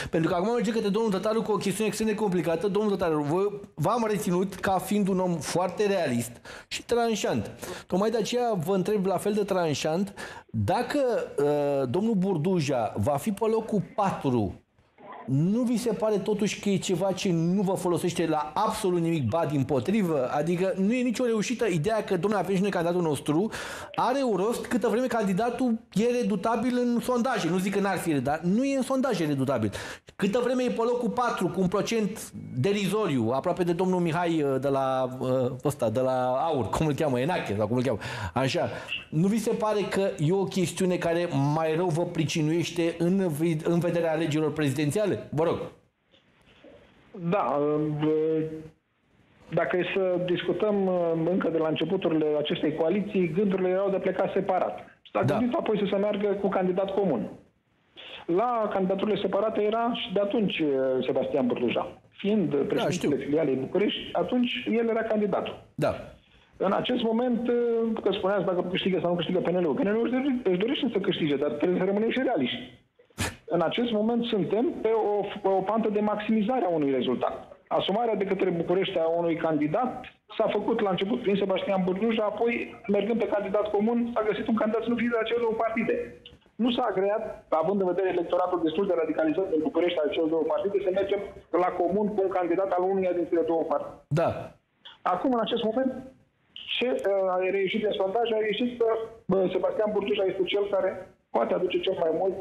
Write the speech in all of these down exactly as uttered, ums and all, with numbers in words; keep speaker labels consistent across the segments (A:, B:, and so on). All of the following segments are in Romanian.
A: Pentru că acum merge către domnul Tătaru cu o chestiune extrem de complicată. Domnul Tătaru, v-am reținut ca fiind un om foarte realist și tranșant. Tocmai de aceea vă întreb la fel de tranșant dacă uh, domnul Burduja va fi pe locul patru. Nu vi se pare totuși că e ceva ce nu vă folosește la absolut nimic, ba dimpotrivă? Adică nu e nicio reușită ideea că, domnule, avem și noi candidatul nostru, are un rost câtă vreme candidatul e redutabil în sondaje. Nu zic că n-ar fi, dar nu e în sondaje redutabil. Câtă vreme e pe locul patru, cu un procent derizoriu, aproape de domnul Mihai de la, ăsta, de la Aur, cum îl cheamă, Enache, sau cum îl cheamă, așa. Nu vi se pare că e o chestiune care mai rău vă pricinuiește în, în vederea alegerilor prezidențiale? Vă rog.
B: Da. Dacă e să discutăm încă de la începuturile acestei coaliții, gândurile erau de plecat separat. S-a
A: Da.
B: gândit apoi să se meargă cu candidat comun. La candidaturile separate era și de atunci Sebastian Burduja. Fiind președintele
A: da,
B: filialei București, atunci el era candidatul.
A: Da.
B: În acest moment, că spuneați dacă câștigă sau nu câștigă P N L-ul, P N L-ul își dorește să câștige, dar trebuie să rămânem și realiști. În acest moment suntem pe o, pe o pantă de maximizare a unui rezultat. Asumarea de către București a unui candidat s-a făcut la început prin Sebastian Burduja, apoi, mergând pe candidat comun, s-a găsit un candidat să nu fie de acele două partide. Nu s-a agreat, având în vedere electoratul destul de radicalizat în București al celor două partide, să mergem la comun cu un candidat al unuia dintre două partide.
A: Da.
B: Acum, în acest moment, ce uh, a reieșit din sondaj, a reieșit că uh, Sebastian Burduja este cel care poate aduce cel mai mult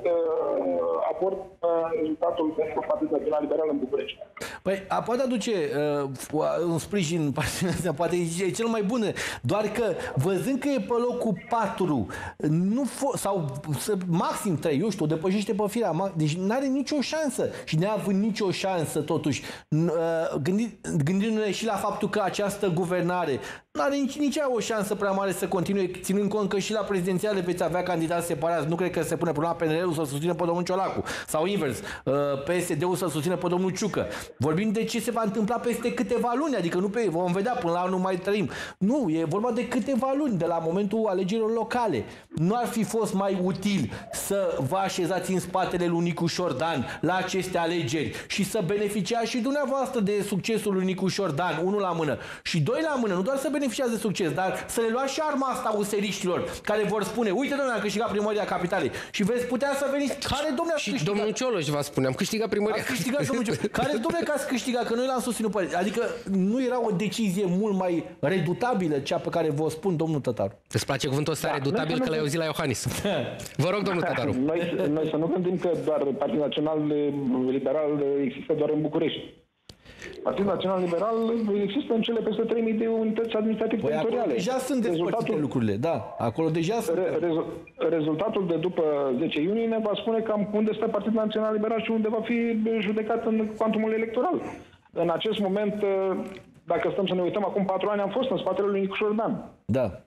B: uh, aport uh, rezultatul pentru Partidul Național Liberal în București.
A: Păi, a, poate aduce uh, un sprijin, poate e cel mai bun, doar că văzând că e pe locul patru, nu sau maxim trei, eu știu, o depășește pe firea, deci nu are nicio șansă. Și neavând nicio șansă, totuși, uh, gândindu-ne și la faptul că această guvernare nu are nici, nici o șansă prea mare să continue, ținând cont că și la prezidențiale veți avea candidați separați. Nu cred că se pune problema P N L-ul să susțină pe domnul Ciolacu. Sau invers, P S D-ul să susțină pe domnul Ciucă. Vorbim de ce se va întâmpla peste câteva luni, adică nu pe vom vedea până la anul mai trăim. Nu, e vorba de câteva luni, de la momentul alegerilor locale. Nu ar fi fost mai util să vă așezați în spatele lui Nicu Șordan la aceste alegeri și să beneficiați și dumneavoastră de succesul lui Nicu Șordan, unul la mână. Și doi la mână, nu doar să beneficiați de succes, dar să le luați și arma asta useriștilor care vor spune, uite domnule, am câștigat primăria Capitalei. Și veți putea să veniți. Care, domnule, ați
C: și
A: câștigat?
C: domnul Cioloș va spune, am câștigat primăria.
A: Ați câștigat, domnul Cioloș. Care, domnule, că ați câștigat? Că noi l-am susținut pe... Adică nu era o decizie mult mai redutabilă cea pe care vă spun, domnul Tătaru.
C: Îți place cuvântul ăsta, da, redutabil, că l-ai auzit la Iohannis. Vă rog, domnul Tătaru.
B: Noi, noi să nu gândim că doar Partidul Național Liberal există doar în București. Partidul Național Liberal există în cele peste trei mii de unități administrative
A: păi
B: teritoriale.
A: Deja sunt despărțite lucrurile, da. Acolo deja sunt.
B: Re, rezu, rezultatul de după zece iunie ne va spune cam unde stă Partidul Național Liberal și unde va fi judecat în cuantumul electoral. În acest moment, dacă stăm să ne uităm, acum patru ani am fost în spatele lui Nicu Șordan.
A: Da.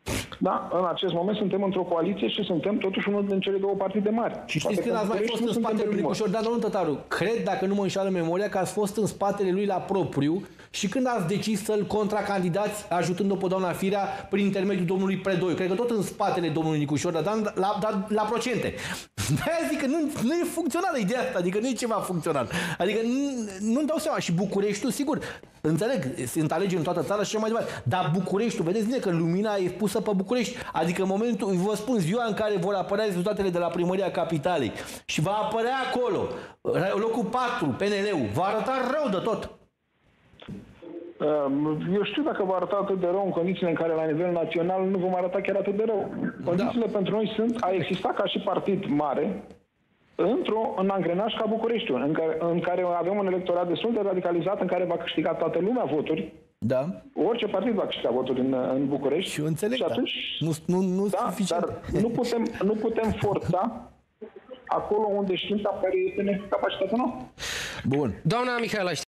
B: Da, în acest moment suntem într-o coaliție și suntem totuși unul din cele două partide mari.
A: Și știți când ați mai fost în spatele lui Nicu Șordan, domnul Tătaru? Cred, dacă nu mă înșală memoria, că ați fost în spatele lui la propriu și când ați decis să-l contracandidați, ajutând-o pe doamna Firea prin intermediul domnului Predoiu. Cred că tot în spatele domnului Nicu Șordan, dar la, la, la procente. De-aia zic că nu, nu e funcțională ideea asta, adică nu e ceva funcțional. Adică nu-mi dau seama. Și Bucureștiul, sigur, înțeleg, sunt alegeri în toată țara și așa mai departe. Dar Bucureștiul, vedeți bine că lumina e pusă pe București. Adică în momentul, vă spun, ziua în care vor apărea rezultatele de la primăria Capitalei și va apărea acolo locul patru, P N L-ul, va arăta rău de tot.
B: Eu știu dacă va arăta atât de rău în condițiile în care la nivel național nu vom arăta chiar atât de rău. Condițiile da. pentru noi sunt a exista ca și partid mare într-o în angrenaj ca Bucureștiul, în care, în care avem un electorat destul de radicalizat, în care va câștiga toată lumea voturi.
A: Da.
B: Orice partid va câștiga voturi în, în București.
A: Și eu înțeleg,
B: și atunci,
A: da. Nu, nu, nu
B: da, dar nu putem, nu putem forța acolo unde știm care este necapacitatea noastră.
A: Bun.
C: Doamna Mihaela, știți